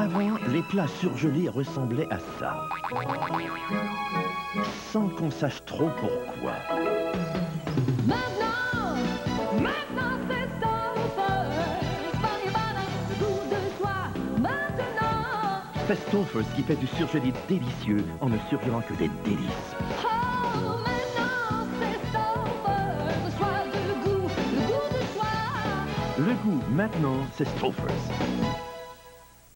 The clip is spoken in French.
Avant, les plats surgelés ressemblaient à ça. Sans qu'on sache trop pourquoi. Maintenant c'est Stouffer's. Paris balance le goût de toi. Maintenant. C'est Stouffer's qui fait du surgelé délicieux en ne surgelant que des délices. Oh, maintenant c'est Stouffer's. Le choix de goût, le goût de soi. Le goût, maintenant, c'est Stouffer's.